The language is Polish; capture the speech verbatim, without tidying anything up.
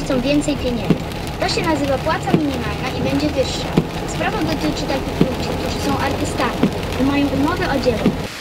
chcą więcej pieniędzy. To się nazywa płaca minimalna i będzie wyższa. Sprawa dotyczy takich ludzi, którzy są artystami i mają umowę o dzieło.